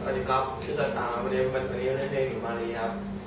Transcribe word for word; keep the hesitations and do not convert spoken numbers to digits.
วัสดีครับชื่อตาตาวันนี้วันนี้เล่นเพลงอยู่มาลีครับ